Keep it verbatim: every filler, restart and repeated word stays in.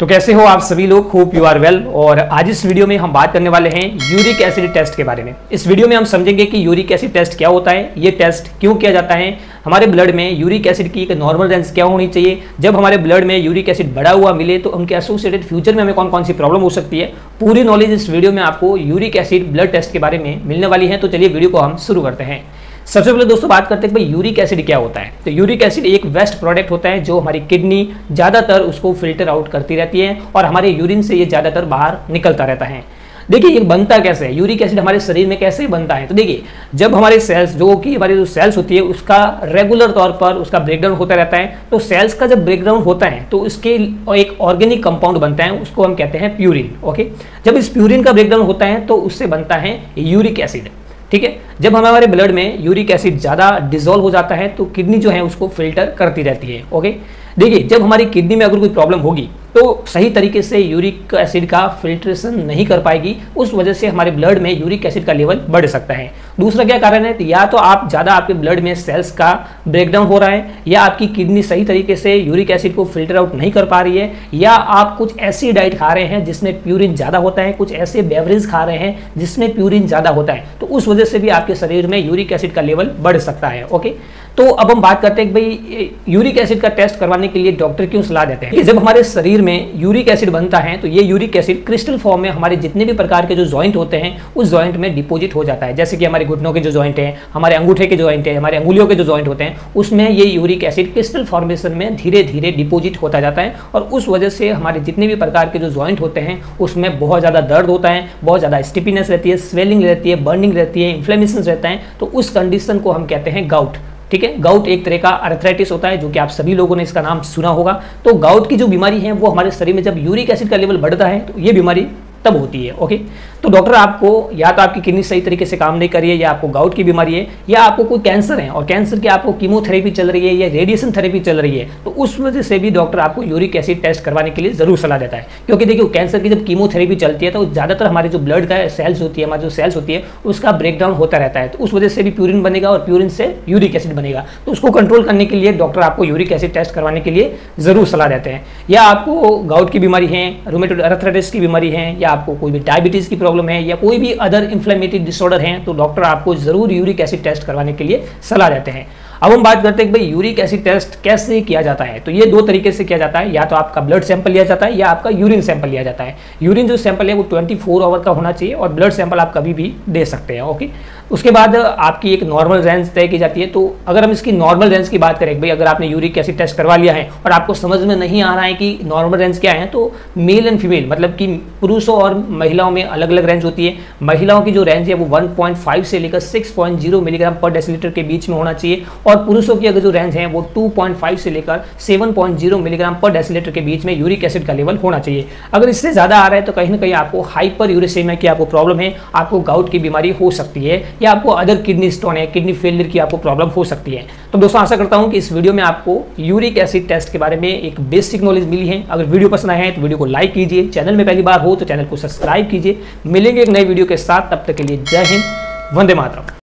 तो कैसे हो आप सभी लोग, होप यू आर वेल। और आज इस वीडियो में हम बात करने वाले हैं यूरिक एसिड टेस्ट के बारे में। इस वीडियो में हम समझेंगे कि यूरिक एसिड टेस्ट क्या होता है, ये टेस्ट क्यों किया जाता है, हमारे ब्लड में यूरिक एसिड की एक नॉर्मल रेंज क्या होनी चाहिए, जब हमारे ब्लड में यूरिक एसिड बढ़ा हुआ मिले तो उनके एसोसिएटेड फ्यूचर में हमें कौन कौन सी प्रॉब्लम हो सकती है। पूरी नॉलेज इस वीडियो में आपको यूरिक एसिड ब्लड टेस्ट के बारे में मिलने वाली है। तो चलिए वीडियो को हम शुरू करते हैं। सबसे पहले दोस्तों बात करते हैं कि भाई यूरिक एसिड क्या होता है। तो यूरिक एसिड एक वेस्ट प्रोडक्ट होता है जो हमारी किडनी ज़्यादातर उसको फिल्टर आउट करती रहती है और हमारे यूरिन से ये ज़्यादातर बाहर निकलता रहता है। देखिए ये बनता कैसे है, यूरिक एसिड हमारे शरीर में कैसे बनता है। तो देखिए जब हमारे सेल्स जो कि हमारी जो सेल्स होती है उसका रेगुलर तौर पर उसका ब्रेकडाउन होता रहता है। तो सेल्स का जब ब्रेकडाउन होता है तो इसके एक ऑर्गेनिक कंपाउंड बनता है, उसको हम कहते हैं प्यूरिन। ओके, जब इस प्यूरिन का ब्रेकडाउन होता है तो उससे बनता है यूरिक एसिड। ठीक है, जब हमारे ब्लड में यूरिक एसिड ज़्यादा डिसॉल्व हो जाता है तो किडनी जो है उसको फिल्टर करती रहती है। ओके, देखिए जब हमारी किडनी में अगर कोई प्रॉब्लम होगी तो सही तरीके से यूरिक एसिड का फिल्ट्रेशन नहीं कर पाएगी, उस वजह से हमारे ब्लड में यूरिक एसिड का लेवल बढ़ सकता है। दूसरा क्या कारण है, तो या तो आप ज़्यादा आपके ब्लड में सेल्स का ब्रेकडाउन हो रहा है, या आपकी किडनी सही तरीके से यूरिक एसिड को फिल्टर आउट नहीं कर पा रही है, या आप कुछ ऐसी डाइट खा रहे हैं जिसमें प्यूरिन ज़्यादा होता है, कुछ ऐसे बेवरेज खा रहे हैं जिसमें प्यूरिन ज़्यादा होता है, तो उस वजह से भी आपके शरीर में यूरिक एसिड का लेवल बढ़ सकता है। ओके, तो अब हम बात करते हैं कि भाई यूरिक एसिड का टेस्ट करवाने के लिए डॉक्टर क्यों सलाह देते हैं। जब हमारे शरीर में यूरिक एसिड बनता है तो ये यूरिक एसिड क्रिस्टल फॉर्म में हमारे जितने भी प्रकार के जो जॉइंट होते हैं उस जॉइंट में डिपॉजिट हो जाता है। जैसे कि हमारे घुटनों के जो जॉइंट हैं, हमारे अंगूठे के जॉइंट हैं, हमारे अंगुलियों के जो जॉइंट होते हैं, उसमें ये यूरिक एसिड क्रिस्टल फॉर्मेशन में धीरे धीरे डिपॉजिट होता जाता है और उस वजह से हमारे जितने भी प्रकार के जो जॉइंट होते हैं उसमें बहुत ज़्यादा दर्द होता है, बहुत ज़्यादा स्टिफनेस रहती है, स्वेलिंग रहती है, बर्निंग रहती है, इन्फ्लेमेशन रहता है। तो उस कंडीशन को हम कहते हैं गाउट। ठीक है, गाउट एक तरह का अर्थराइटिस होता है जो कि आप सभी लोगों ने इसका नाम सुना होगा। तो गाउट की जो बीमारी है वो हमारे शरीर में जब यूरिक एसिड का लेवल बढ़ता है तो ये बीमारी तब होती है। ओके, तो डॉक्टर आपको या तो आपकी किडनी सही तरीके से काम नहीं कर रही है, या आपको गाउट की बीमारी है, या आपको कोई कैंसर है और कैंसर की आपको कीमोथेरेपी चल रही है या रेडिएशन थेरेपी चल रही है, तो उस वजह से भी डॉक्टर आपको यूरिक एसिड टेस्ट करवाने के लिए जरूर सलाह देता है। क्योंकि देखिए कैंसर की जब कीमोथेरेपी चलती है तो ज़्यादातर हमारे जो ब्लड का सेल्स होती है, हमारी जो सेल्स होती है उसका ब्रेकडाउन होता रहता है, तो उस वजह से भी प्यूरिन बनेगा और प्यूरिन से यूरिक एसिड बनेगा। तो उसको कंट्रोल करने के लिए डॉक्टर आपको यूरिक एसिड टेस्ट करवाने के लिए जरूर सलाह देते हैं। या आपको गाउट की बीमारी है, रूमेटॉइड अर्थराइटिस की बीमारी है, या आपको कोई भी डायबिटीज की प्रॉब्लम है, या कोई भी अदर इन्फ्लेमेटरी डिसऑर्डर है, तो डॉक्टर आपको जरूर यूरिक एसिड टेस्ट करवाने के लिए सलाह देते हैं। अब हम बात करते हैं कि भाई यूरिक एसिड टेस्ट कैसे किया जाता है। तो ये दो तरीके से किया जाता है, या तो आपका ब्लड सैंपल लिया जाता है या आपका यूरिन सैंपल लिया जाता है। यूरिन जो सैंपल है वो चौबीस आवर का होना चाहिए और ब्लड सैंपल आप कभी भी दे सकते हैं। ओके, उसके बाद आपकी एक नॉर्मल रेंज तय की जाती है। तो अगर हम इसकी नॉर्मल रेंज की बात करें, भाई अगर आपने यूरिक एसिड टेस्ट करवा लिया है और आपको समझ में नहीं आ रहा है कि नॉर्मल रेंज क्या है, तो मेल एंड फीमेल मतलब कि पुरुषों और महिलाओं में अलग अलग रेंज होती है। महिलाओं की जो रेंज है वो वन पॉइंट फाइव से लेकर six point zero milligram per decilitre के बीच में होना चाहिए, और पुरुषों की अगर जो रेंज है वो टू पॉइंट फाइव से लेकर seven point zero milligram per decilitre के बीच में यूरिक एसिड का लेवल होना चाहिए। अगर इससे ज़्यादा आ रहा है तो कहीं ना कहीं आपको हाइपर यूरेसीमिया की आपको प्रॉब्लम है, आपको गाउट की बीमारी हो सकती है, या आपको अदर किडनी स्टोन है, किडनी फेलियर की आपको प्रॉब्लम हो सकती है। तो दोस्तों आशा करता हूं कि इस वीडियो में आपको यूरिक एसिड टेस्ट के बारे में एक बेसिक नॉलेज मिली है। अगर वीडियो पसंद आया है तो वीडियो को लाइक कीजिए, चैनल में पहली बार हो तो चैनल को सब्सक्राइब कीजिए। मिलेंगे एक नए वीडियो के साथ, तब तक के लिए जय हिंद, वंदे मातरम।